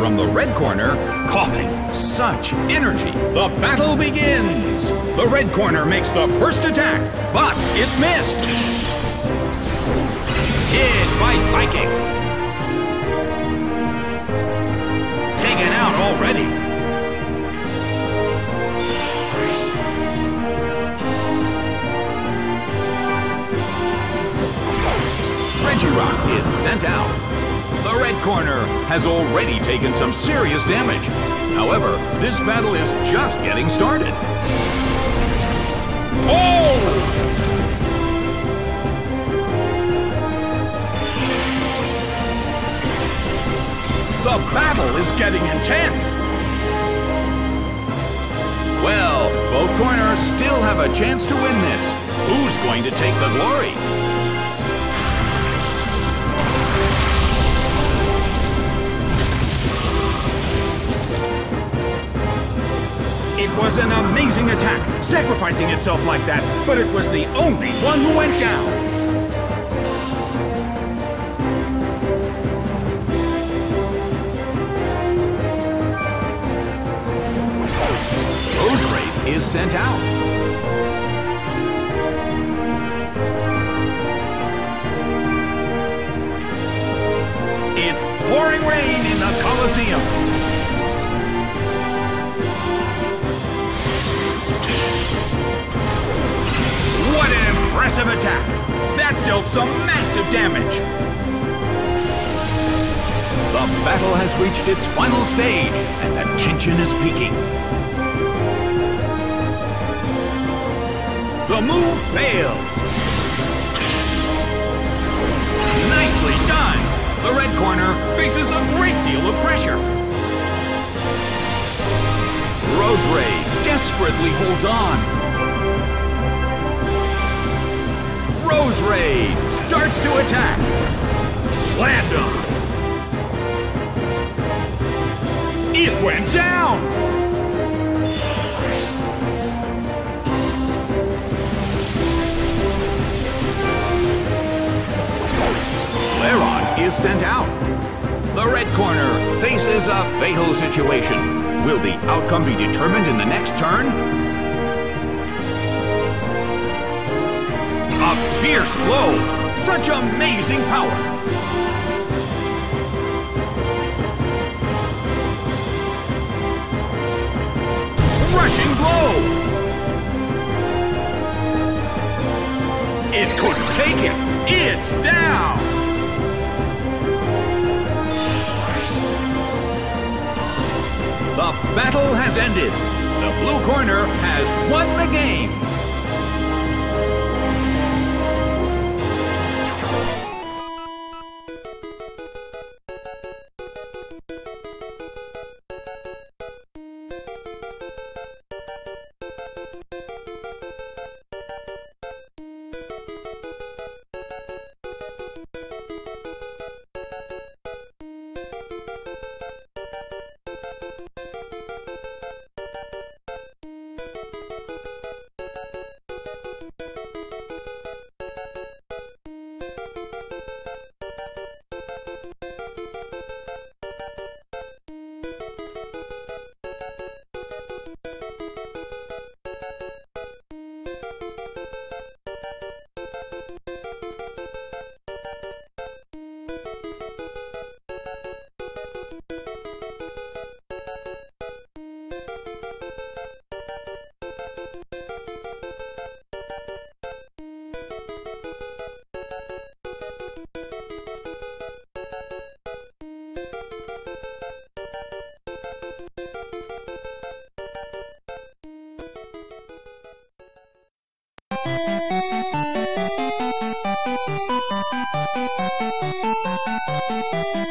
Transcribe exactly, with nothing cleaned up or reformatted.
from the red corner, coughing such energy. The battle begins! The red corner makes the first attack, but it missed! Hit by Psychic! Taken out already! Regirock is sent out. The red corner has already taken some serious damage. However, this battle is just getting started. Oh! The battle is getting intense. Well, both corners still have a chance to win this. Who's going to take the glory? It was an amazing attack, sacrificing itself like that, but it was the only one who went down. Roserade is sent out. It's pouring rain in the Colosseum. What an impressive attack! That dealt some massive damage! The battle has reached its final stage, and the tension is peaking. The move fails! Nicely done! The red corner faces a great deal of pressure. Roserade desperately holds on. Roserade starts to attack. Slammed him. It went down. Lairon is sent out. The red corner faces a fatal situation. Will the outcome be determined in the next turn? A fierce blow! Such amazing power! Rushing blow! It couldn't take it! It's down! The battle has ended! The blue corner has won the game! Thank you.